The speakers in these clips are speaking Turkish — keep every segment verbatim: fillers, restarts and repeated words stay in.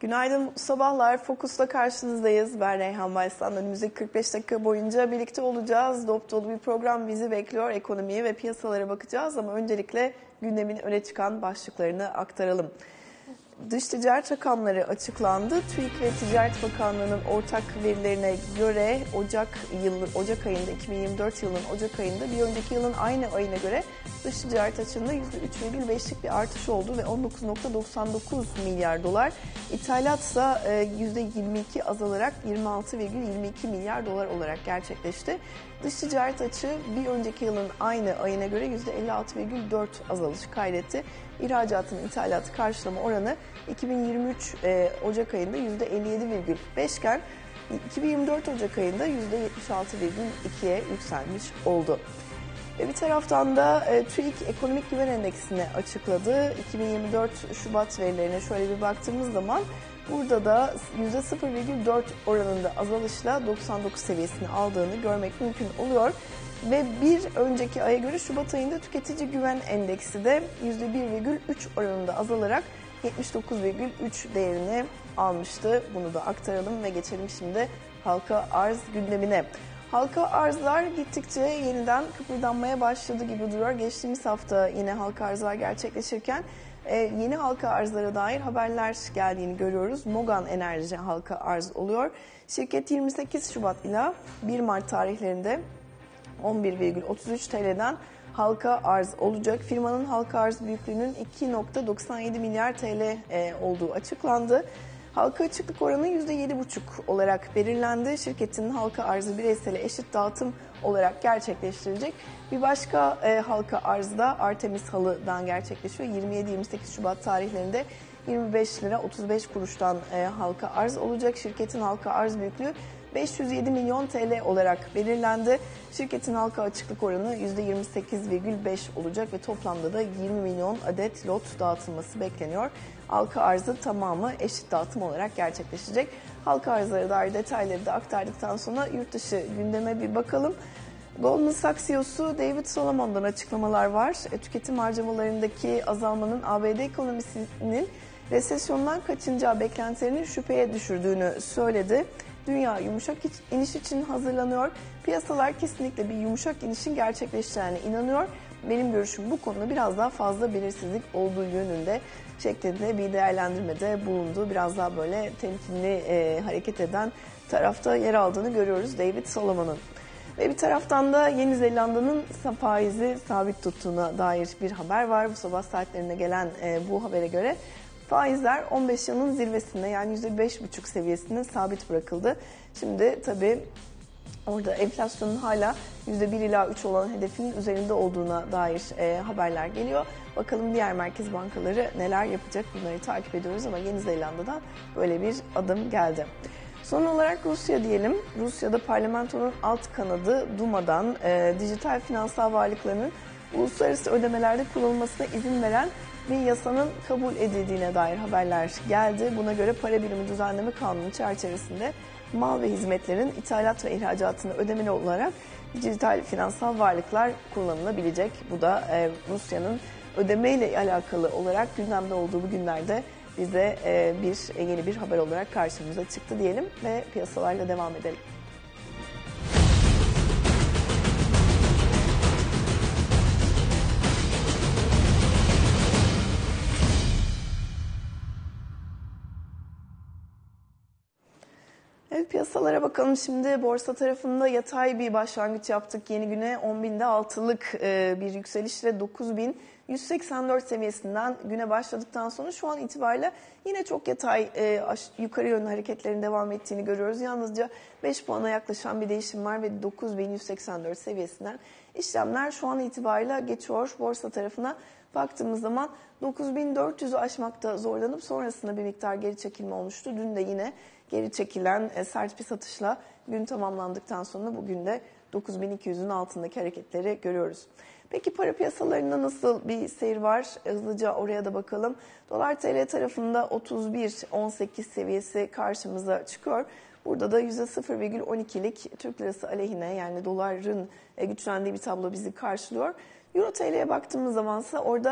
Günaydın, mutlu sabahlar. Fokus'ta karşınızdayız. Ben Reyhan Baysan. Önümüzdeki kırk beş dakika boyunca birlikte olacağız. Dop dolu bir program bizi bekliyor. Ekonomiye ve piyasalara bakacağız ama öncelikle gündemin öne çıkan başlıklarını aktaralım. Dış ticaret rakamları açıklandı. TÜİK ve Ticaret Bakanlığı'nın ortak verilerine göre Ocak yılı, Ocak ayında iki bin yirmi dört yılının Ocak ayında bir önceki yılın aynı ayına göre dış ticaret açığında yüzde üç virgül beşlik bir artış oldu ve on dokuz virgül doksan dokuz milyar dolar. İthalat ise yüzde yirmi iki azalarak yirmi altı virgül yirmi iki milyar dolar olarak gerçekleşti. Dış ticaret açığı bir önceki yılın aynı ayına göre yüzde elli altı virgül dört azalış kaydetti. İhracatın ithalatı karşılama oranı iki bin yirmi üç Ocak ayında yüzde elli yedi virgül beş iken iki bin yirmi dört Ocak ayında yüzde yetmiş altı virgül ikiye yükselmiş oldu. Ve bir taraftan da e, TÜİK Ekonomik Güven Endeksini açıkladı. iki bin yirmi dört Şubat verilerine şöyle bir baktığımız zaman burada da yüzde sıfır virgül dört oranında azalışla doksan dokuz seviyesini aldığını görmek mümkün oluyor. Ve bir önceki aya göre Şubat ayında Tüketici Güven Endeksi de yüzde bir virgül üç oranında azalarak yetmiş dokuz virgül üç değerini almıştı. Bunu da aktaralım ve geçelim şimdi halka arz gündemine. Halka arzlar gittikçe yeniden kıpırdanmaya başladı gibi duruyor. Geçtiğimiz hafta yine halka arzlar gerçekleşirken e, yeni halka arzlara dair haberler geldiğini görüyoruz. Mogan Enerji halka arz oluyor. Şirket yirmi sekiz Şubat ile bir Mart tarihlerinde on bir virgül otuz üç T L'den halka arz olacak. Firmanın halka arz büyüklüğünün iki virgül doksan yedi milyar T L e, olduğu açıklandı. Halka açıklık oranı yüzde yedi virgül beş olarak belirlendi. Şirketin halka arzı bireysele eşit dağıtım olarak gerçekleştirilecek. Bir başka e, halka arzı da Artemis Halı'dan gerçekleşiyor. yirmi yedi yirmi sekiz Şubat tarihlerinde yirmi beş lira otuz beş kuruştan e, halka arz olacak. Şirketin halka arz büyüklüğü beş yüz yedi milyon T L olarak belirlendi. Şirketin halka açıklık oranı yüzde yirmi sekiz virgül beş olacak ve toplamda da yirmi milyon adet lot dağıtılması bekleniyor. Halka arzı tamamı eşit dağıtım olarak gerçekleşecek. Halka arzlara dair detayları da aktardıktan sonra yurt dışı gündeme bir bakalım. Goldman Sachs C E O'su David Solomon'dan açıklamalar var. E, tüketim harcamalarındaki azalmanın A B D ekonomisinin resesyondan kaçınacağı beklentilerini şüpheye düşürdüğünü söyledi. Dünya yumuşak iniş için hazırlanıyor. Piyasalar kesinlikle bir yumuşak inişin gerçekleşeceğine inanıyor. Benim görüşüm bu konuda biraz daha fazla belirsizlik olduğu yönünde şeklinde bir değerlendirmede bulundu. Biraz daha böyle temkinli e, hareket eden tarafta yer aldığını görüyoruz David Solomon'un. Ve bir taraftan da Yeni Zelanda'nın faizi sabit tuttuğuna dair bir haber var. Bu sabah saatlerinde gelen e, bu habere göre faizler on beş yılın zirvesinde yani yüzde beş virgül beş seviyesinde sabit bırakıldı. Şimdi tabii orada enflasyonun hala yüzde bir ila üç olan hedefinin üzerinde olduğuna dair e, haberler geliyor. Bakalım diğer merkez bankaları neler yapacak, bunları takip ediyoruz ama Yeni Zelanda'dan böyle bir adım geldi. Son olarak Rusya diyelim. Rusya'da parlamentonun alt kanadı Duma'dan e, dijital finansal varlıklarının uluslararası ödemelerde kullanılmasına izin veren bir yasanın kabul edildiğine dair haberler geldi. Buna göre para birimi düzenleme kanunu çerçevesinde mal ve hizmetlerin ithalat ve ihracatını ödemeli olarak dijital finansal varlıklar kullanılabilecek. Bu da e, Rusya'nın ödemeyle alakalı olarak gündemde olduğu bu günlerde bize e, bir yeni bir haber olarak karşımıza çıktı diyelim ve piyasalarla devam edelim. Evet, piyasalara bakalım şimdi. Borsa tarafında yatay bir başlangıç yaptık. Yeni güne on binde altılık bir yükselişle dokuz bin yüz seksen dört seviyesinden güne başladıktan sonra şu an itibariyle yine çok yatay yukarı yönlü hareketlerin devam ettiğini görüyoruz. Yalnızca beş puana yaklaşan bir değişim var ve dokuz bin yüz seksen dört seviyesinden işlemler şu an itibariyle geçiyor. Borsa tarafına baktığımız zaman dokuz bin dört yüzü aşmakta zorlanıp sonrasında bir miktar geri çekilme olmuştu. Dün de yine geri çekilen sert bir satışla gün tamamlandıktan sonra bugün de dokuz bin iki yüzün altındaki hareketleri görüyoruz. Peki para piyasalarında nasıl bir seyir var? Hızlıca oraya da bakalım. Dolar T L tarafında otuz bir virgül on sekiz seviyesi karşımıza çıkıyor. Burada da yüzde sıfır virgül on ikilik Türk lirası aleyhine yani doların güçlendiği bir tablo bizi karşılıyor. Euro T L'ye baktığımız zamansa orada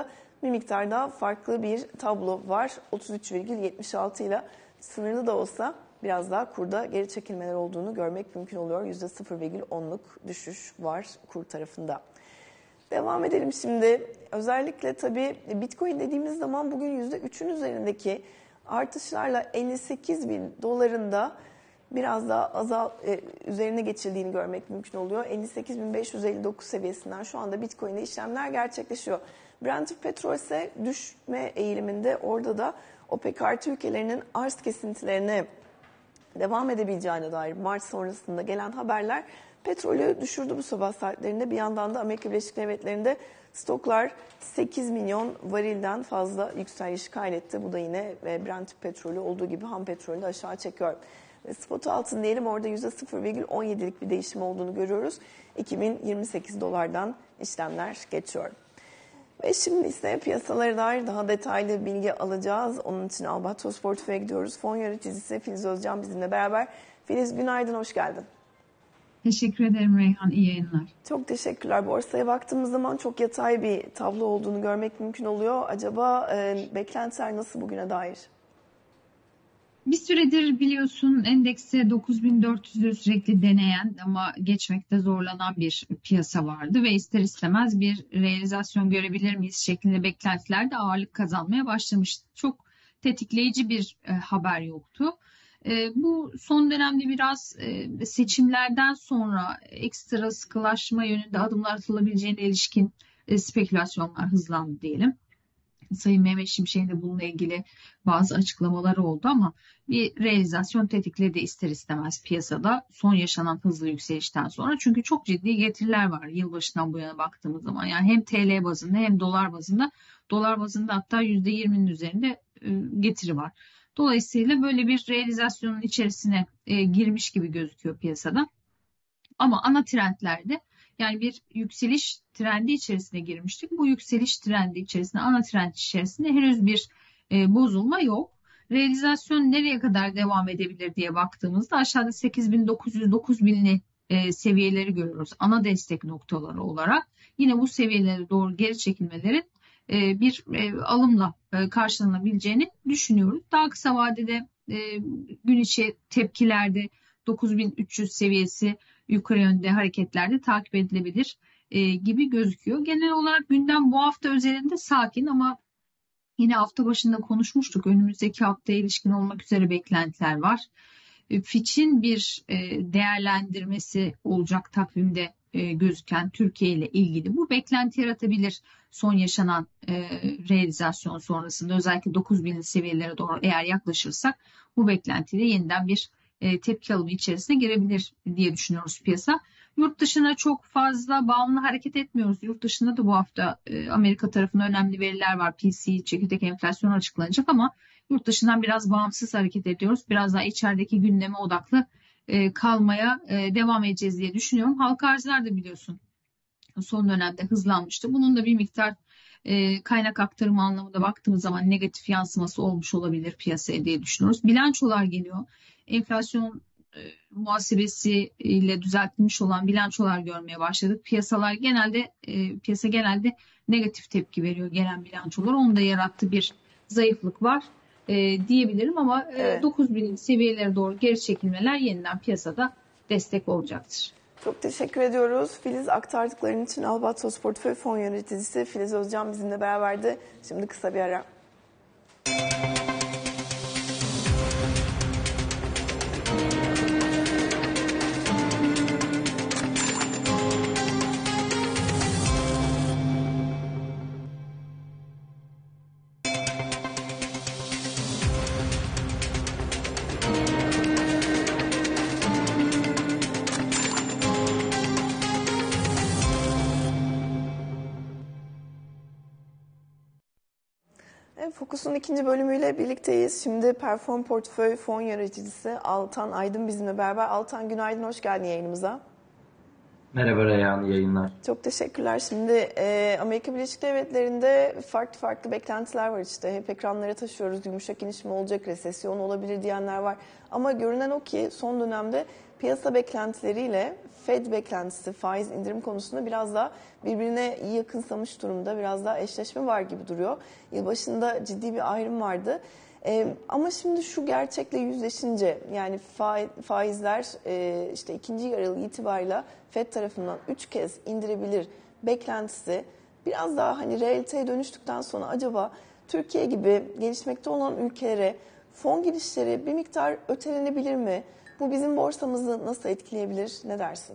bir miktar daha farklı bir tablo var. otuz üç virgül yetmiş altı ile sınırlı da olsa biraz daha kurda geri çekilmeler olduğunu görmek mümkün oluyor. yüzde sıfır virgül onluk düşüş var kur tarafında. Devam edelim şimdi. Özellikle tabii Bitcoin dediğimiz zaman bugün yüzde üçün üzerindeki artışlarla elli sekiz bin dolarında biraz daha azal e, üzerine geçildiğini görmek mümkün oluyor. elli sekiz bin beş yüz elli dokuz seviyesinden şu anda Bitcoin'de işlemler gerçekleşiyor. Brent petrol ise düşme eğiliminde. Orada da OPEC artı ülkelerinin arz kesintilerine devam edebileceğine dair Mart sonrasında gelen haberler petrolü düşürdü bu sabah saatlerinde. Bir yandan da Amerika Birleşik Devletleri'nde stoklar sekiz milyon varilden fazla yükseliş kaydetti. Bu da yine Brent petrolü olduğu gibi ham petrolü de aşağı çekiyor. Spot altın diyelim, orada yüzde sıfır virgül on yedilik bir değişim olduğunu görüyoruz. iki bin yirmi sekiz dolardan işlemler geçiyor. Ve şimdi ise piyasalara dair daha detaylı bilgi alacağız. Onun için Albatros Portföy'e gidiyoruz. Fon yöneticisi Filiz Özcan bizimle beraber. Filiz, günaydın, hoş geldin. Teşekkür ederim Reyhan, iyi yayınlar. Çok teşekkürler. Borsaya baktığımız zaman çok yatay bir tablo olduğunu görmek mümkün oluyor. Acaba e, beklentiler nasıl bugüne dair? Bir süredir biliyorsun endekse dokuz bin dört yüzü sürekli deneyen ama geçmekte zorlanan bir piyasa vardı ve ister istemez bir realizasyon görebilir miyiz şeklinde beklentiler de ağırlık kazanmaya başlamıştı. Çok tetikleyici bir e, haber yoktu. E, bu son dönemde biraz e, seçimlerden sonra ekstra sıkılaşma yönünde adımlar atılabileceğine ilişkin e, spekülasyonlar hızlandı diyelim. Sayın Mehmet Şimşek'in de bununla ilgili bazı açıklamaları oldu ama bir realizasyon tetikledi ister istemez piyasada son yaşanan hızlı yükselişten sonra. Çünkü çok ciddi getiriler var yılbaşından bu yana baktığımız zaman. Yani hem T L bazında hem dolar bazında, dolar bazında hatta yüzde yirminin üzerinde getiri var. Dolayısıyla böyle bir realizasyonun içerisine girmiş gibi gözüküyor piyasada. Ama ana trendlerde, yani bir yükseliş trendi içerisine girmiştik. Bu yükseliş trendi içerisinde, ana trend içerisinde henüz bir e, bozulma yok. Realizasyon nereye kadar devam edebilir diye baktığımızda aşağıda sekiz bin dokuz yüz dokuz binli e, seviyeleri görüyoruz. Ana destek noktaları olarak. Yine bu seviyelere doğru geri çekilmelerin e, bir e, alımla e, karşılanabileceğini düşünüyoruz. Daha kısa vadede e, gün içi tepkilerde dokuz bin üç yüz seviyesi yukarı yönde hareketlerde takip edilebilir e, gibi gözüküyor. Genel olarak gündem bu hafta özelinde sakin ama yine hafta başında konuşmuştuk. Önümüzdeki haftaya ilişkin olmak üzere beklentiler var. E, Fitch'in bir e, değerlendirmesi olacak takvimde e, gözüken Türkiye ile ilgili. Bu beklenti yaratabilir son yaşanan e, realizasyon sonrasında. Özellikle dokuz binli seviyelere doğru eğer yaklaşırsak bu beklentiyle yeniden bir E, tepki alımı içerisine girebilir diye düşünüyoruz piyasa. Yurt dışına çok fazla bağımlı hareket etmiyoruz. Yurt dışında da bu hafta e, Amerika tarafında önemli veriler var. P C E, çekirdek enflasyon açıklanacak ama yurt dışından biraz bağımsız hareket ediyoruz. Biraz daha içerideki gündeme odaklı e, kalmaya e, devam edeceğiz diye düşünüyorum. Halka arzlar da biliyorsun son dönemde hızlanmıştı. Bunun da bir miktar e, kaynak aktarımı anlamında baktığımız zaman negatif yansıması olmuş olabilir piyasaya diye düşünüyoruz. Bilançolar geliyor. Enflasyon e, muhasebesi ile düzeltilmiş olan bilançolar görmeye başladık. Piyasalar genelde e, piyasa genelde negatif tepki veriyor gelen bilançolar. Onun da yarattığı bir zayıflık var e, diyebilirim ama e, evet. dokuz bin seviyelere doğru geri çekilmeler yeniden piyasada destek olacaktır. Çok teşekkür ediyoruz. Filiz, aktardıkların için Albatros Portföy Fon Yöneticisi Filiz Özcan bizimle beraberdi. Şimdi kısa bir ara. Fokus'un ikinci bölümüyle birlikteyiz. Şimdi Perform Portföy Fon Yöneticisi Altan Aydın bizimle beraber. Altan, günaydın, hoş geldin yayınımıza. Merhaba Reyhan, iyi yayınlar. Çok teşekkürler. Şimdi e, Amerika Birleşik Devletleri'nde farklı farklı beklentiler var işte. Hep ekranlara taşıyoruz. Yumuşak iniş mi olacak, resesyon olabilir diyenler var. Ama görünen o ki son dönemde piyasa beklentileriyle Fed beklentisi, faiz indirim konusunda biraz daha birbirine yakınsamış durumda. Biraz daha eşleşme var gibi duruyor. Yılbaşında ciddi bir ayrım vardı. Ee, ama şimdi şu gerçekle yüzleşince yani faizler e, işte ikinci yarı itibariyle Fed tarafından üç kez indirebilir beklentisi biraz daha hani realiteye dönüştükten sonra acaba Türkiye gibi gelişmekte olan ülkelere fon girişleri bir miktar ötelenebilir mi? Bu bizim borsamızı nasıl etkileyebilir? Ne dersin?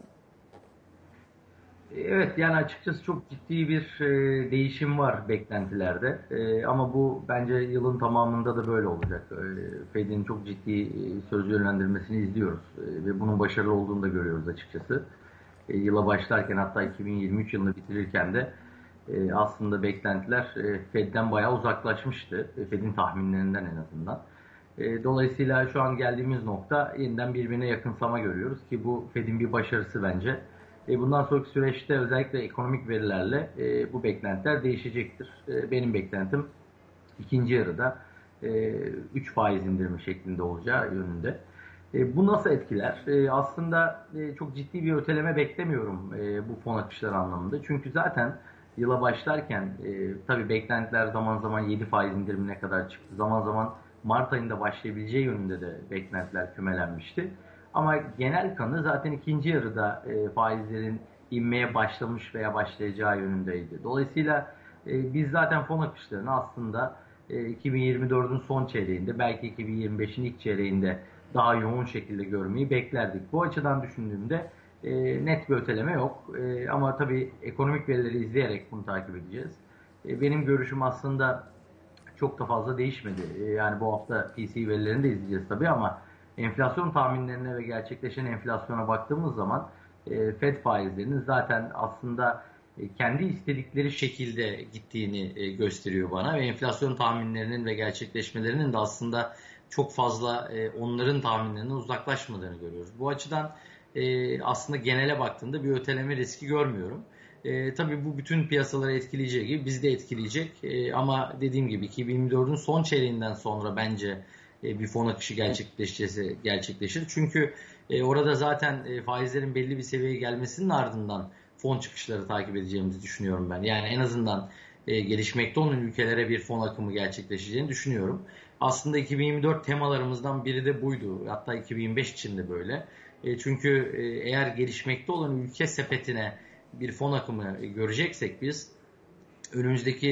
Evet, yani açıkçası çok ciddi bir e, değişim var beklentilerde. E, ama bu bence yılın tamamında da böyle olacak. E, Fed'in çok ciddi e, söz yönlendirmesini izliyoruz E, ve bunun başarılı olduğunu da görüyoruz açıkçası. E, yıla başlarken, hatta iki bin yirmi üç yılını bitirirken de e, aslında beklentiler e, Fed'den bayağı uzaklaşmıştı. E, Fed'in tahminlerinden en azından. E, dolayısıyla şu an geldiğimiz nokta yeniden birbirine yakınsama görüyoruz ki bu Fed'in bir başarısı bence. E, bundan sonraki süreçte özellikle ekonomik verilerle e, bu beklentiler değişecektir. E, benim beklentim ikinci yarıda e, üç faiz indirimi şeklinde olacağı yönünde. E, bu nasıl etkiler? E, aslında e, çok ciddi bir öteleme beklemiyorum e, bu fon akışları anlamında. Çünkü zaten yıla başlarken e, tabii beklentiler zaman zaman yedi faiz indirimine kadar çıktı. Zaman zaman Mart ayında başlayabileceği yönünde de beklentiler kümelenmişti. Ama genel kanı zaten ikinci yarıda e, faizlerin inmeye başlamış veya başlayacağı yönündeydi. Dolayısıyla e, biz zaten fon akışlarını aslında e, iki bin yirmi dördün son çeyreğinde, belki iki bin yirmi beşin ilk çeyreğinde daha yoğun şekilde görmeyi beklerdik. Bu açıdan düşündüğümde e, net bir öteleme yok. E, ama tabii ekonomik verileri izleyerek bunu takip edeceğiz. E, benim görüşüm aslında çok da fazla değişmedi. E, yani bu hafta P C E verilerini de izleyeceğiz tabii ama enflasyon tahminlerine ve gerçekleşen enflasyona baktığımız zaman e, Fed faizlerinin zaten aslında e, kendi istedikleri şekilde gittiğini e, gösteriyor bana ve enflasyon tahminlerinin ve gerçekleşmelerinin de aslında çok fazla e, onların tahminlerinden uzaklaşmadığını görüyoruz. Bu açıdan e, aslında genele baktığımda bir öteleme riski görmüyorum. E, tabii bu bütün piyasaları etkileyeceği gibi bizi de etkileyecek. E, ama dediğim gibi iki bin yirmi dördün son çeyreğinden sonra bence e, bir fon akışı gerçekleşecekse gerçekleşir. Çünkü e, orada zaten e, faizlerin belli bir seviyeye gelmesinin ardından fon çıkışları takip edeceğimizi düşünüyorum ben. Yani en azından e, gelişmekte olan ülkelere bir fon akımı gerçekleşeceğini düşünüyorum. Aslında iki bin yirmi dört temalarımızdan biri de buydu. Hatta iki bin yirmi beş için de böyle. E, çünkü e, eğer gelişmekte olan ülke sepetine bir fon akımı göreceksek biz önümüzdeki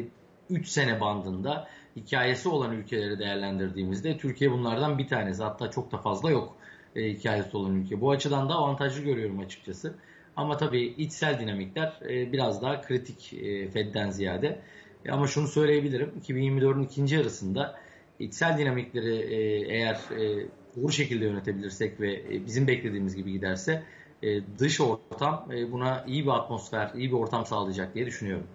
üç sene bandında hikayesi olan ülkeleri değerlendirdiğimizde Türkiye bunlardan bir tanesi. Hatta çok da fazla yok e, hikayesi olan ülke. Bu açıdan da avantajlı görüyorum açıkçası. Ama tabii içsel dinamikler e, biraz daha kritik e, Fed'den ziyade. E, ama şunu söyleyebilirim. iki bin yirmi dördün ikinci yarısında içsel dinamikleri e, eğer e, doğru şekilde yönetebilirsek ve e, bizim beklediğimiz gibi giderse e, dış ortam e, buna iyi bir atmosfer, iyi bir ortam sağlayacak diye düşünüyorum.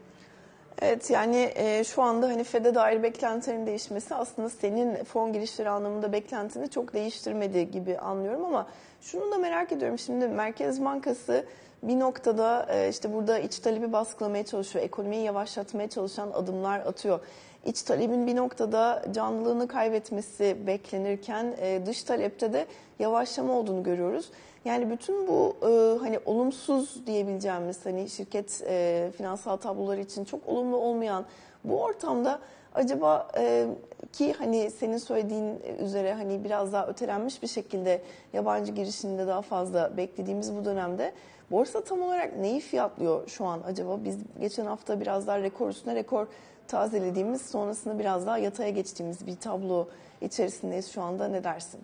Evet, yani e, şu anda hani Fed'e dair beklentilerin değişmesi aslında senin fon girişleri anlamında beklentini çok değiştirmedi gibi anlıyorum ama şunu da merak ediyorum. Şimdi Merkez Bankası bir noktada e, işte burada iç talebi baskılamaya çalışıyor, ekonomiyi yavaşlatmaya çalışan adımlar atıyor. İç talebin bir noktada canlılığını kaybetmesi beklenirken e, dış talepte de yavaşlama olduğunu görüyoruz. Yani bütün bu e, hani olumsuz diyebileceğimiz hani şirket e, finansal tabloları için çok olumlu olmayan bu ortamda acaba e, ki hani senin söylediğin üzere hani biraz daha ötelenmiş bir şekilde yabancı girişinde daha fazla beklediğimiz bu dönemde borsa tam olarak neyi fiyatlıyor şu an acaba? Biz geçen hafta biraz daha rekor üstüne rekor tazelediğimiz, sonrasında biraz daha yataya geçtiğimiz bir tablo içerisindeyiz şu anda. Ne dersin?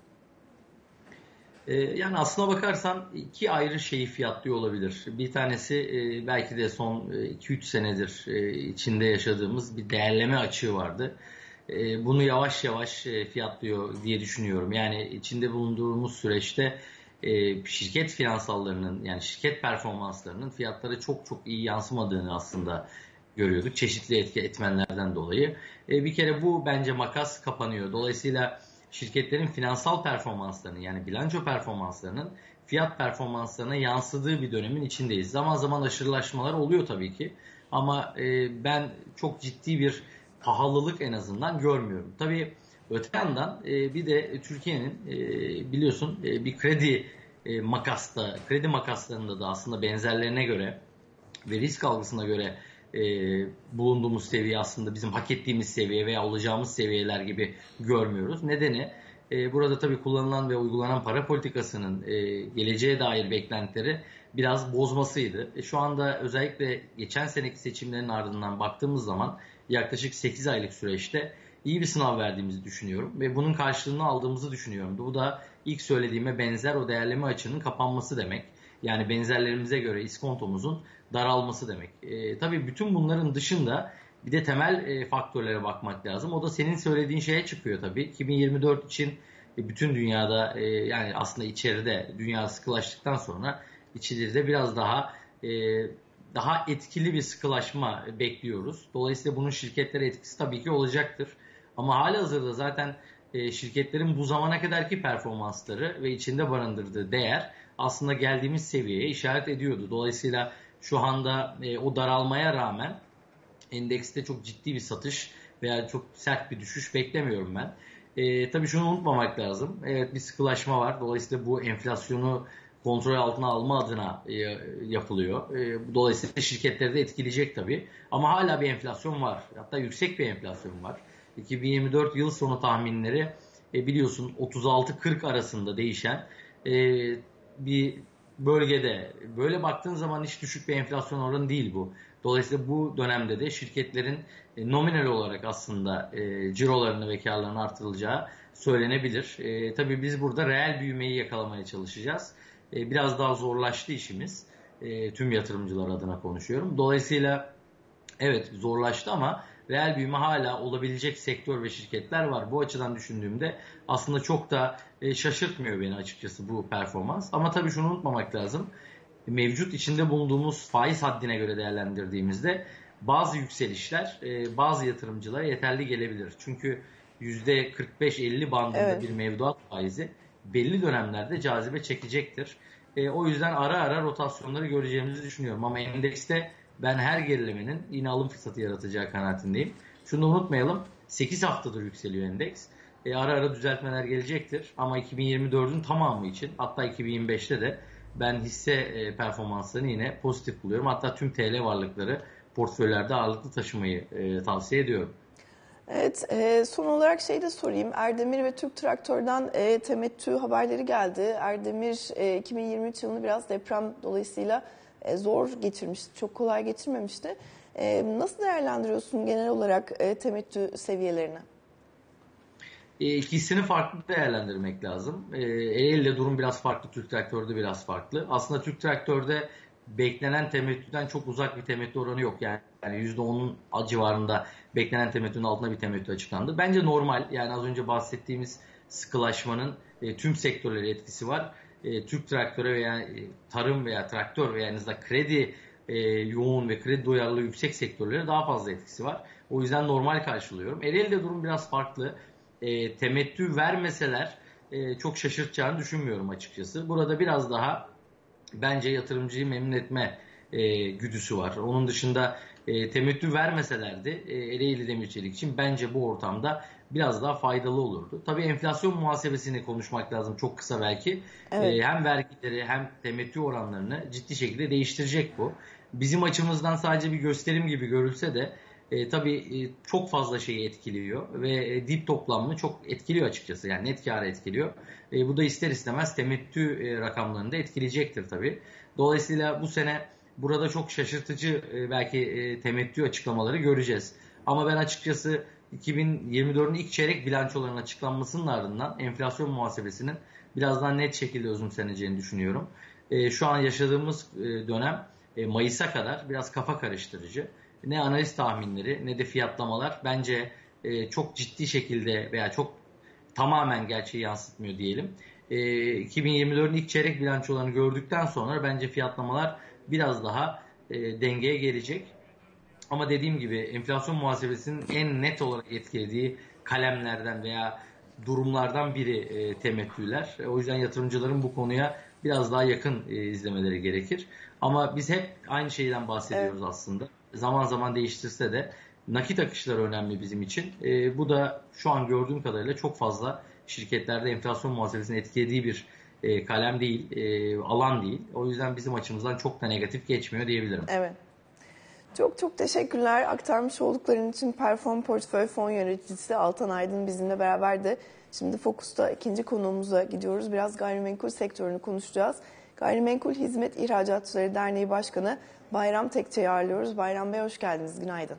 Yani aslına bakarsan iki ayrı şeyi fiyatlıyor olabilir. Bir tanesi belki de son iki üç senedir içinde yaşadığımız bir değerleme açığı vardı. Bunu yavaş yavaş fiyatlıyor diye düşünüyorum. Yani içinde bulunduğumuz süreçte şirket finansallarının, yani şirket performanslarının fiyatlara çok çok iyi yansımadığını aslında görüyorduk. Çeşitli etki etmenlerden dolayı. Bir kere bu bence makas kapanıyor. Dolayısıyla şirketlerin finansal performanslarının yani bilanço performanslarının fiyat performanslarına yansıdığı bir dönemin içindeyiz. Zaman zaman aşırılaşmalar oluyor tabii ki ama e, ben çok ciddi bir pahalılık en azından görmüyorum. Tabii öte yandan e, bir de Türkiye'nin e, biliyorsun e, bir kredi e, makasta, kredi makaslarında da aslında benzerlerine göre ve risk algısına göre e, bulunduğumuz seviye aslında bizim hak ettiğimiz seviye veya olacağımız seviyeler gibi görmüyoruz. Nedeni e, burada tabii kullanılan ve uygulanan para politikasının e, geleceğe dair beklentileri biraz bozmasıydı. E, şu anda özellikle geçen seneki seçimlerin ardından baktığımız zaman yaklaşık sekiz aylık süreçte iyi bir sınav verdiğimizi düşünüyorum ve bunun karşılığını aldığımızı düşünüyorum. Bu da ilk söylediğime benzer o değerleme açığının kapanması demek. Yani benzerlerimize göre iskontomuzun daralması demek. E, tabii bütün bunların dışında bir de temel e, faktörlere bakmak lazım. O da senin söylediğin şeye çıkıyor tabii. iki bin yirmi dört için e, bütün dünyada e, yani aslında içeride dünya sıkılaştıktan sonra içeride biraz daha e, daha etkili bir sıkılaşma bekliyoruz. Dolayısıyla bunun şirketlere etkisi tabii ki olacaktır. Ama halihazırda zaten e, şirketlerin bu zamana kadarki performansları ve içinde barındırdığı değer aslında geldiğimiz seviyeye işaret ediyordu. Dolayısıyla şu anda e, o daralmaya rağmen endekste çok ciddi bir satış veya çok sert bir düşüş beklemiyorum ben. E, tabii şunu unutmamak lazım. Evet bir sıkılaşma var. Dolayısıyla bu enflasyonu kontrol altına alma adına e, yapılıyor. E, dolayısıyla şirketleri de etkileyecek tabii. Ama hala bir enflasyon var. Hatta yüksek bir enflasyon var. iki bin yirmi dört yıl sonu tahminleri e, biliyorsun otuz altı kırk arasında değişen e, bir bölgede. Böyle baktığın zaman hiç düşük bir enflasyon oranı değil bu. Dolayısıyla bu dönemde de şirketlerin e, nominal olarak aslında e, cirolarını ve karlarını artırılacağı söylenebilir. E, tabii biz burada reel büyümeyi yakalamaya çalışacağız. E, biraz daha zorlaştı işimiz. E, tüm yatırımcılar adına konuşuyorum. Dolayısıyla evet zorlaştı ama reel büyüme hala olabilecek sektör ve şirketler var. Bu açıdan düşündüğümde aslında çok da e, şaşırtmıyor beni açıkçası bu performans. Ama tabii şunu unutmamak lazım. Mevcut içinde bulunduğumuz faiz haddine göre değerlendirdiğimizde bazı yükselişler e, bazı yatırımcılara yeterli gelebilir. Çünkü yüzde kırk beş elli bandında Evet. bir mevduat faizi belli dönemlerde cazibe çekecektir. E, o yüzden ara ara rotasyonları göreceğimizi düşünüyorum. Ama endekste ben her gerilemenin yine alım fırsatı yaratacağı kanaatindeyim. Şunu da unutmayalım. sekiz haftadır yükseliyor endeks. E, ara ara düzeltmeler gelecektir. Ama iki bin yirmi dördün tamamı için hatta iki bin yirmi beşte de ben hisse e, performanslarını yine pozitif buluyorum. Hatta tüm T L varlıkları portföylerde ağırlıklı taşımayı e, tavsiye ediyorum. Evet, e, son olarak şey de sorayım. Erdemir ve Türk Traktör'den e, temettü haberleri geldi. Erdemir e, iki bin yirmi üç yılını biraz deprem dolayısıyla e, zor geçirmişti, çok kolay geçirmemişti. E, nasıl değerlendiriyorsun genel olarak e, temettü seviyelerini? E, ikisini farklı değerlendirmek lazım. E, Ereğli'de durum biraz farklı, Türk Traktör'de biraz farklı. Aslında Türk Traktör'de beklenen temettüden çok uzak bir temettü oranı yok. Yani, yani yüzde onun civarında beklenen temettünün altında bir temettü açıklandı. Bence normal. Yani az önce bahsettiğimiz sıkılaşmanın e, tüm sektörlere etkisi var. E, Türk Traktör'e veya e, tarım veya traktör veya en azından kredi e, yoğun ve kredi duyarlılığı yüksek sektörlere daha fazla etkisi var. O yüzden normal karşılıyorum. Ereğli'de durum biraz farklı. E, temettü vermeseler e, çok şaşırtacağını düşünmüyorum açıkçası. Burada biraz daha bence yatırımcıyı memnun etme e, güdüsü var. Onun dışında e, temettü vermeselerdi e, Ereğli Demirçelik için bence bu ortamda biraz daha faydalı olurdu. Tabii enflasyon muhasebesini konuşmak lazım çok kısa belki. Evet. E, hem vergileri hem temettü oranlarını ciddi şekilde değiştirecek bu. Bizim açımızdan sadece bir gösterim gibi görülse de E, tabii e, çok fazla şeyi etkiliyor ve e, dip toplamını çok etkiliyor açıkçası. Yani net kârı etkiliyor. E, bu da ister istemez temettü e, rakamlarını da etkileyecektir tabii. Dolayısıyla bu sene burada çok şaşırtıcı e, belki e, temettü açıklamaları göreceğiz. Ama ben açıkçası iki bin yirmi dördün ilk çeyrek bilançolarının açıklanmasının ardından enflasyon muhasebesinin biraz daha net şekilde özümseneceğini düşünüyorum. E, şu an yaşadığımız e, dönem e, Mayıs'a kadar biraz kafa karıştırıcı. Ne analiz tahminleri ne de fiyatlamalar bence e, çok ciddi şekilde veya çok tamamen gerçeği yansıtmıyor diyelim. E, iki bin yirmi dördün ilk çeyrek bilançolarını gördükten sonra bence fiyatlamalar biraz daha e, dengeye gelecek. Ama dediğim gibi enflasyon muhasebesinin en net olarak etkilediği kalemlerden veya durumlardan biri e, temettüler. E, o yüzden yatırımcıların bu konuya biraz daha yakın e, izlemeleri gerekir. Ama biz hep aynı şeyden bahsediyoruz evet. aslında. Zaman zaman değiştirse de nakit akışları önemli bizim için. E, bu da şu an gördüğüm kadarıyla çok fazla şirketlerde enflasyon muhasebesini etkilediği bir e, kalem değil, e, alan değil. O yüzden bizim açımızdan çok da negatif geçmiyor diyebilirim. Evet. Çok çok teşekkürler. Aktarmış oldukların için Perform Portföy Fon Yöneticisi Altan Aydın bizimle beraberdi. Şimdi Fokus'ta ikinci konuğumuza gidiyoruz. Biraz gayrimenkul sektörünü konuşacağız. Gayrimenkul Hizmet İhracatçıları Derneği Başkanı Bayram Tekçe'yi ağırlıyoruz. Bayram Bey hoş geldiniz. Günaydın.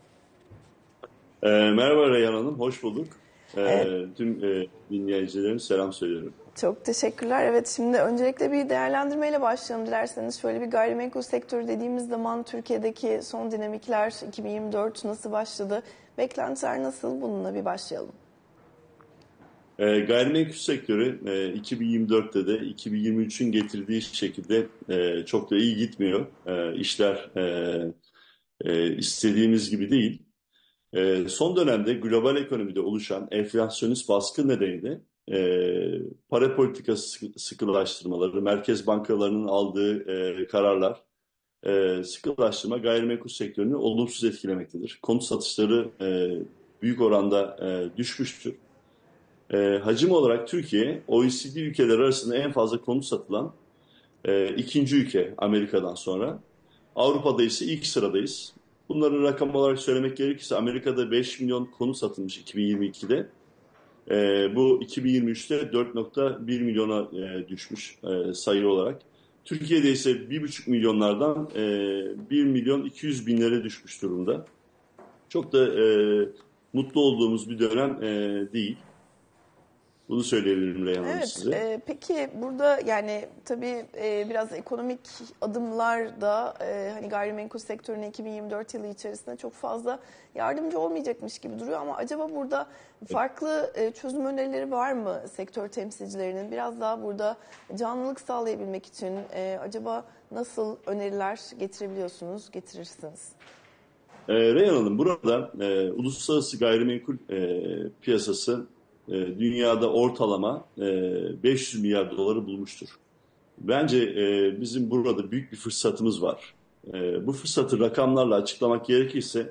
E, merhaba Reyhan Hanım, hoş bulduk. E, evet. Tüm e, dinleyicilerime selam söylüyorum. Çok teşekkürler. Evet, şimdi öncelikle bir değerlendirmeyle başlayalım dilerseniz. Şöyle bir gayrimenkul sektörü dediğimiz zaman Türkiye'deki son dinamikler, iki bin yirmi dört nasıl başladı? Beklentiler nasıl? Bununla bir başlayalım. E, gayrimenkul sektörü e, iki bin yirmi dörtte de iki bin yirmi üçün getirdiği şekilde e, çok da iyi gitmiyor. E, işler e, e, istediğimiz gibi değil. E, son dönemde global ekonomide oluşan enflasyonist baskı nedeniyle e, para politikası sıkılaştırmaları, merkez bankalarının aldığı e, kararlar, e, sıkılaştırma gayrimenkul sektörünü olumsuz etkilemektedir. Konut satışları e, büyük oranda e, düşmüştür. E, hacim olarak Türkiye, O E C D ülkeleri arasında en fazla konut satılan e, ikinci ülke Amerika'dan sonra. Avrupa'da ise ilk sıradayız. Bunları rakam olarak söylemek gerekirse Amerika'da beş milyon konut satılmış iki bin yirmi ikide. E, bu iki bin yirmi üçte dört nokta bir milyona e, düşmüş e, sayı olarak. Türkiye'de ise bir buçuk milyonlardan e, bir milyon iki yüz binlere düşmüş durumda. Çok da e, mutlu olduğumuz bir dönem e, değil. Bunu söyleyebilirim Reyhan Hanım evet, size. E, peki burada yani tabii e, biraz ekonomik adımlar da e, hani gayrimenkul sektörüne iki bin yirmi dört yılı içerisinde çok fazla yardımcı olmayacakmış gibi duruyor ama acaba burada farklı e, çözüm önerileri var mı sektör temsilcilerinin? Biraz daha burada canlılık sağlayabilmek için e, acaba nasıl öneriler getirebiliyorsunuz, getirirsiniz? E, Reyhan Hanım burada e, uluslararası gayrimenkul e, piyasası dünyada ortalama beş yüz milyar doları bulmuştur. Bence bizim burada büyük bir fırsatımız var. Bu fırsatı rakamlarla açıklamak gerekirse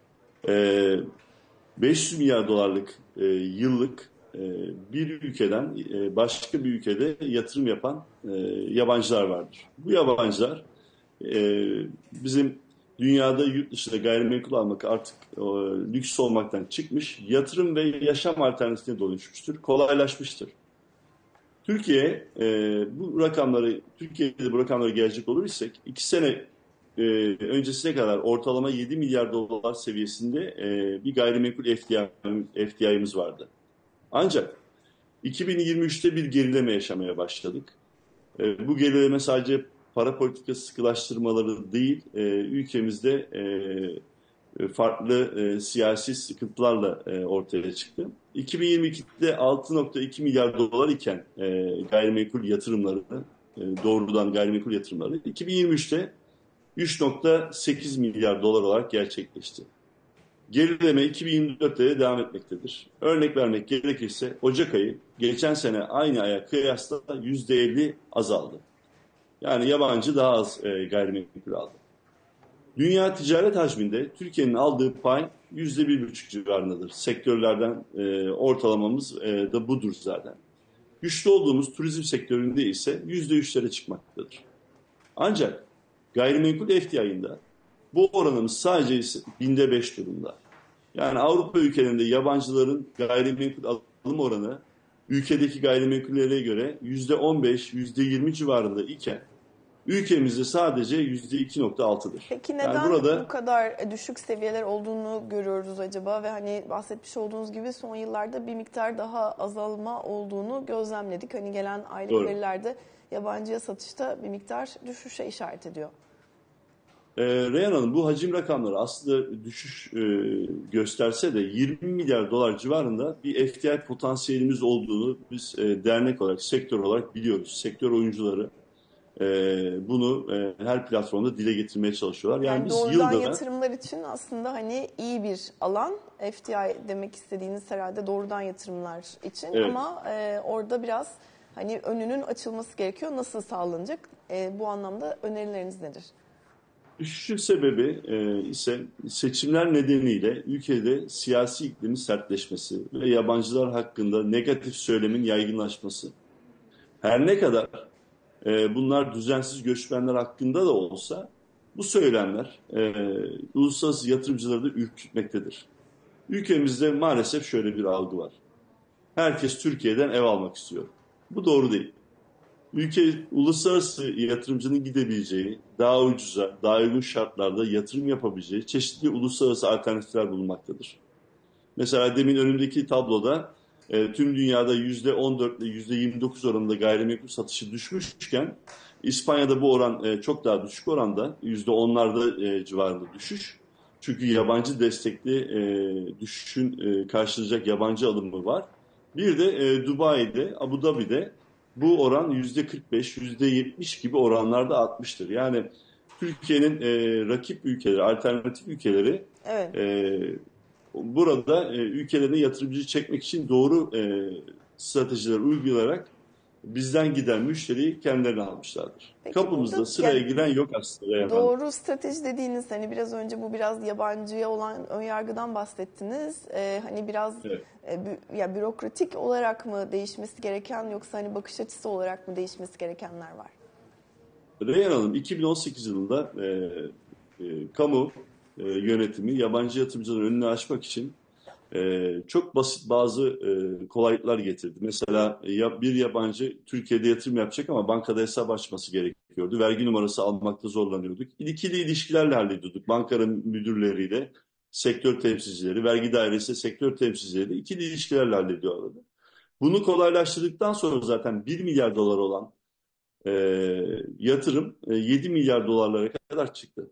beş yüz milyar dolarlık yıllık bir ülkeden başka bir ülkede yatırım yapan yabancılar vardır. Bu yabancılar bizim dünyada yurt dışında gayrimenkul almak artık o, lüks olmaktan çıkmış, yatırım ve yaşam alternatifine dönüşmüştür, kolaylaşmıştır. Türkiye e, bu rakamları, Türkiye'de bu rakamlara gelecek olur isek, iki sene e, öncesine kadar ortalama yedi milyar dolar seviyesinde e, bir gayrimenkul F D I'miz vardı. Ancak iki bin yirmi üçte bir gerileme yaşamaya başladık. E, bu gerileme sadece para politikası sıkılaştırmaları değil, e, ülkemizde e, farklı e, siyasi sıkıntılarla e, ortaya çıktı. iki bin yirmi ikide altı nokta iki milyar dolar iken e, gayrimenkul yatırımları, e, doğrudan gayrimenkul yatırımları, iki bin yirmi üçte üç nokta sekiz milyar dolar olarak gerçekleşti. Gerileme iki bin yirmi dörtte de devam etmektedir. Örnek vermek gerekirse Ocak ayı geçen sene aynı aya kıyasla yüzde elli azaldı. Yani yabancı daha az e, gayrimenkul aldı. Dünya ticaret hacminde Türkiye'nin aldığı pay yüzde bir buçuk civarındadır. Sektörlerden e, ortalamamız e, da budur zaten. Güçlü olduğumuz turizm sektöründe ise yüzde üçlere çıkmaktadır. Ancak gayrimenkul F D I'ında bu oranımız sadece binde beş durumda. Yani Avrupa ülkelerinde yabancıların gayrimenkul alım oranı ülkedeki gayrimenkullere göre yüzde on beş, yüzde yirmi civarında iken ülkemizde sadece yüzde iki nokta altıdır. Peki neden yani burada bu kadar düşük seviyeler olduğunu görüyoruz acaba ve hani bahsetmiş olduğunuz gibi son yıllarda bir miktar daha azalma olduğunu gözlemledik. Hani gelen aylık Doğru. verilerde yabancıya satışta bir miktar düşüşe işaret ediyor. Ee, Reyhan Hanım, bu hacim rakamları aslında düşüş e, gösterse de yirmi milyar dolar civarında bir F D I potansiyelimiz olduğunu biz e, dernek olarak, sektör olarak biliyoruz. Sektör oyuncuları e, bunu e, her platformda dile getirmeye çalışıyorlar. Yani, Yani biz doğrudan yılda yatırımlar için aslında hani iyi bir alan. F D I demek istediğiniz herhalde doğrudan yatırımlar için. Evet. Ama e, orada biraz hani önünün açılması gerekiyor. Nasıl sağlanacak? E, bu anlamda önerileriniz nedir? düşüşün sebebi e, ise seçimler nedeniyle ülkede siyasi iklimin sertleşmesi ve yabancılar hakkında negatif söylemin yaygınlaşması. Her ne kadar e, bunlar düzensiz göçmenler hakkında da olsa bu söylemler e, uluslararası yatırımcıları da ürkütmektedir. Ülkemizde maalesef şöyle bir algı var. Herkes Türkiye'den ev almak istiyor. Bu doğru değil. Ülke uluslararası yatırımcının gidebileceği, daha ucuza, daha uygun şartlarda yatırım yapabileceği çeşitli uluslararası alternatifler bulunmaktadır. Mesela demin önümdeki tabloda e, tüm dünyada yüzde on dört ile yüzde yirmi dokuz oranında gayrimenkul satışı düşmüşken İspanya'da bu oran e, çok daha düşük oranda, yüzde onlarda e, civarında düşüş. Çünkü yabancı destekli e, düşüşün e, karşılayacak yabancı alımı var. Bir de e, Dubai'de, Abu Dhabi'de bu oran yüzde kırk beş, yüzde yetmiş gibi oranlarda artmıştır. Yani Türkiye'nin e, rakip ülkeleri, alternatif ülkeleri Evet. e, burada e, ülkelerine yatırımcı çekmek için doğru e, stratejiler uygulayarak bizden giden müşteriyi kendilerine almışlardır. Peki Kapımızda burada, sıraya yani, giren yok aslında. Yani. Doğru strateji dediğiniz hani biraz önce bu biraz yabancıya olan önyargıdan bahsettiniz. Ee, hani biraz Evet. e, bü, ya bürokratik olarak mı değişmesi gereken yoksa hani bakış açısı olarak mı değişmesi gerekenler var? Reyhan Hanım iki bin on sekiz yılında e, e, kamu e, yönetimi yabancı yatırımcıların önünü açmak için e, çok basit bazı e, kolaylıklar getirdi. Mesela ya, bir yabancı Türkiye'de yatırım yapacak ama bankada hesap açması gerekiyordu. Vergi numarası almakta zorlanıyorduk. İkili ilişkilerle hallediyorduk. Bankanın müdürleriyle, sektör temsilcileri, vergi dairesi, sektör temsilcileri ikili ilişkilerle hallediyorlardı. Bunu kolaylaştırdıktan sonra zaten bir milyar dolar olan e, yatırım e, yedi milyar dolarlara kadar çıktı.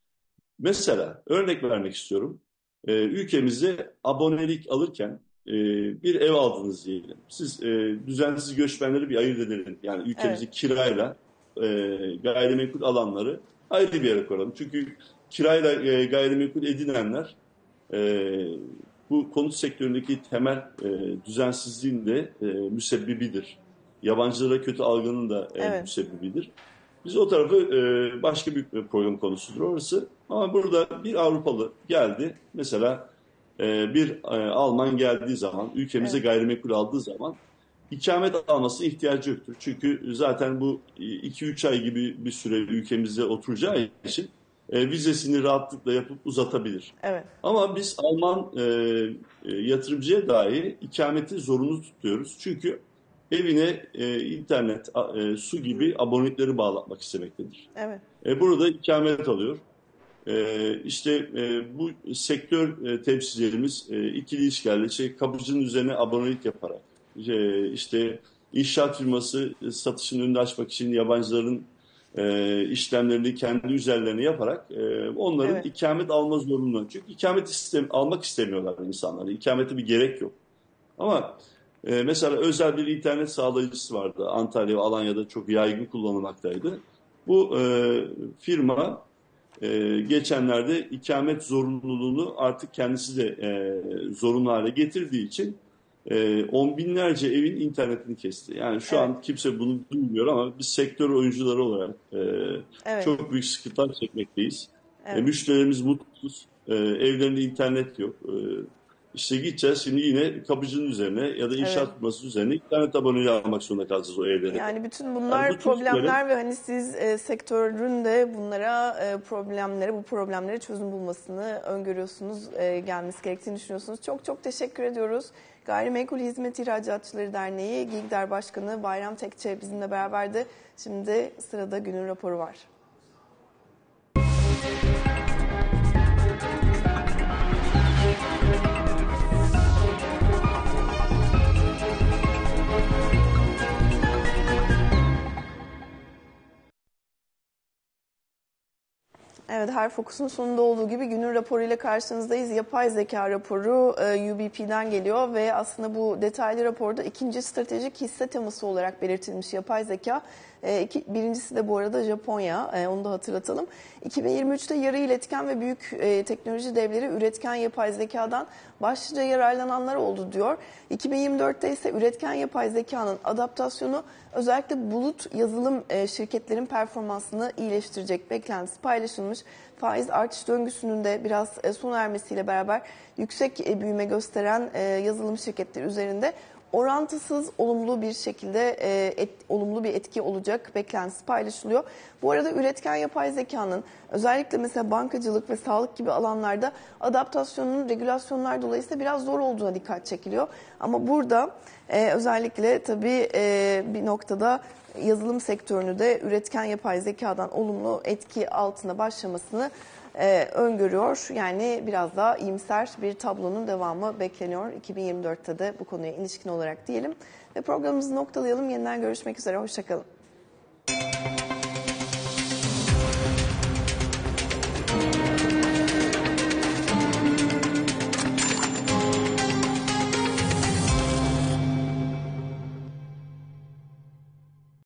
Mesela örnek vermek istiyorum. Ee, ülkemizde abonelik alırken e, bir ev aldınız diyelim. Siz e, düzensiz göçmenleri bir ayırt edelim. Yani ülkemizi Evet. kirayla e, gayrimenkul alanları ayrı bir yere koyalım. Çünkü kirayla e, gayrimenkul edinenler e, bu konut sektöründeki temel e, düzensizliğin de e, müsebbibidir. Yabancılara kötü algının da e, Evet. müsebbibidir. Biz o tarafı e, başka bir program konusudur orası. Ama burada bir Avrupalı geldi. Mesela e, bir e, Alman geldiği zaman, ülkemize Evet. gayrimenkul aldığı zaman ikamet almasına ihtiyacı yoktur. Çünkü zaten bu iki üç ay gibi bir süre ülkemizde oturacağı için e, vizesini rahatlıkla yapıp uzatabilir. Evet. Ama biz Alman e, e, yatırımcıya dahi ikameti zorunlu tutuyoruz. Çünkü evine e, internet, e, su gibi abonelikleri bağlatmak istemektedir. Evet. E, burada ikamet alıyor. E, işte e, bu sektör e, temsilcilerimiz e, ikili ilişkilerle işte, kapıcının üzerine abonelik yaparak, e, işte inşaat firması e, satışın önünü açmak için yabancıların e, işlemlerini kendi üzerlerine yaparak e, onların Evet. ikamet alma zorunlu. Çünkü ikamet istem almak istemiyorlar insanlar. İkamete bir gerek yok. Ama e, mesela özel bir internet sağlayıcısı vardı. Antalya ve Alanya'da çok yaygın kullanılmaktaydı. Bu e, firma e, geçenlerde ikamet zorunluluğunu artık kendisi de e, zorunlu hale getirdiği için e, on binlerce evin internetini kesti. Yani şu Evet. an kimse bunu duymuyor ama biz sektör oyuncuları olarak e, Evet. çok büyük sıkıntılar çekmekteyiz. Evet. E, müşterilerimiz mutsuz. E, evlerinde internet yok. E, işte gideceğiz şimdi yine kapıcının üzerine ya da inşaat Evet. firması üzerine internet aboneliği almak zorunda kalacağız o evlere. Yani bütün Yani bunlar bu çözümlerin problemler ve hani siz e, sektörün de bunlara e, problemlere, bu problemlere çözüm bulmasını öngörüyorsunuz, e, gelmesi gerektiğini düşünüyorsunuz. Çok çok teşekkür ediyoruz. Gayrimenkul Hizmet İhracatçıları Derneği GİGDER Başkanı Bayram Tekçe bizimle beraberdi. Şimdi sırada günün raporu var. Evet. Evet, her fokusun sonunda olduğu gibi günün raporuyla karşınızdayız. Yapay zeka raporu U B P'den geliyor ve aslında bu detaylı raporda ikinci stratejik hisse teması olarak belirtilmiş yapay zeka. Birincisi de bu arada Japonya, onu da hatırlatalım. iki bin yirmi üçte yarı iletken ve büyük teknoloji devleri üretken yapay zekadan başlıca yararlananlar oldu diyor. iki bin yirmi dörtte ise üretken yapay zekanın adaptasyonu özellikle bulut yazılım şirketlerin performansını iyileştirecek beklentisi paylaşılmış. Faiz artış döngüsünün de biraz sona ermesiyle beraber yüksek büyüme gösteren yazılım şirketleri üzerinde orantısız olumlu bir şekilde et, olumlu bir etki olacak beklentisi paylaşılıyor. Bu arada üretken yapay zekanın özellikle mesela bankacılık ve sağlık gibi alanlarda adaptasyonunun regülasyonlar dolayısıyla biraz zor olduğuna dikkat çekiliyor. Ama burada e, özellikle tabii e, bir noktada yazılım sektörünü de üretken yapay zekadan olumlu etki altına başlamasını Ee, öngörüyor. Yani biraz daha iyimser bir tablonun devamı bekleniyor. iki bin yirmi dörtte de bu konuya ilişkin olarak diyelim. Ve programımızı noktalayalım. Yeniden görüşmek üzere. Hoşça kalın.